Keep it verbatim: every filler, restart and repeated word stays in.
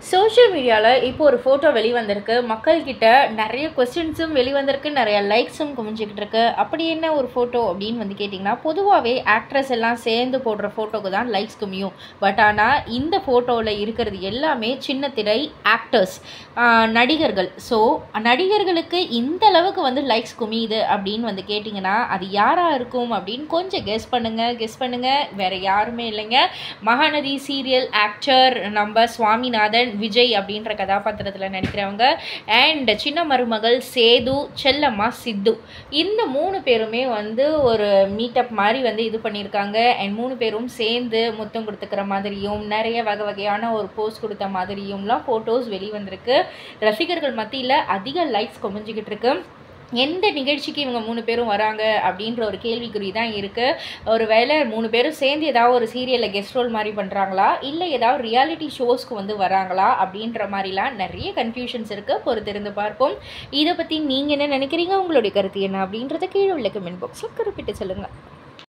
Social மீடியாவில் இப்போ ஒரு ஃபோட்டோ வெளிவந்திருக்கு. மக்கள்கிட்ட நிறைய கொஸ்டின்ஸும் வெளிவந்திருக்கு, நிறைய லைக்ஸும் குமிஞ்சிக்கிட்டு இருக்கு. அப்படி என்ன ஒரு ஃபோட்டோ அப்படின்னு வந்து கேட்டிங்கன்னா, பொதுவாகவே ஆக்ட்ரஸ் எல்லாம் சேர்ந்து போடுற ஃபோட்டோக்கு தான் லைக்ஸ் குமியும். பட் ஆனால் இந்த ஃபோட்டோவில் இருக்கிறது எல்லாமே சின்ன திரை ஆக்டர்ஸ், நடிகர்கள். ஸோ நடிகர்களுக்கு இந்த அளவுக்கு வந்து லைக்ஸ் குமியுது அப்படின்னு வந்து கேட்டிங்கன்னா அது யாராக இருக்கும் அப்படின்னு கொஞ்சம் கெஸ் பண்ணுங்கள் கெஸ் பண்ணுங்கள் வேறு யாருமே இல்லைங்க, மகாநதி சீரியல் ஆக்டர் நம்ம சுவாமிநாதன், விஜய் அப்படின்ற கதாபாத்திரத்தில் நடிக்கிறவங்க, அண்ட் சின்ன மருமகள் சேது, செல்லம்மா சித்து. இந்த மூணு பேருமே வந்து ஒரு மீட்டப் மாதிரி வந்து இது பண்ணியிருக்காங்க. அண்ட் மூணு பேரும் சேர்ந்து முத்தம் கொடுத்துக்கிற மாதிரியும் நிறைய வகை வகையான ஒரு போஸ்ட் கொடுத்த மாதிரியும்லாம் ஃபோட்டோஸ் வெளிவந்திருக்கு. ரசிகர்கள் மத்தியில் அதிக லைக்ஸ் குமிஞ்சிக்கிட்டு இருக்கு. எந்த நிகழ்ச்சிக்கு இவங்க மூணு பேரும் வராங்க அப்படின்ற ஒரு கேள்விக்குறி தான் இருக்குது. ஒரு வேளை மூணு பேரும் சேர்ந்து ஏதாவது ஒரு சீரியலில் கெஸ்ட் ரோல் மாதிரி பண்ணுறாங்களா, இல்லை ஏதாவது ரியாலிட்டி ஷோஸ்க்கு வந்து வராங்களா அப்படின்ற மாதிரிலாம் நிறைய கன்ஃபியூஷன்ஸ் இருக்குது. பொறுத்திருந்து பார்ப்போம். இதை பற்றி நீங்கள் என்ன நினைக்கிறீங்க, உங்களுடைய கருத்து என்ன அப்படின்றத கீழே உள்ள கமெண்ட் பாக்ஸில் குறிப்பிட்டு சொல்லுங்கள்.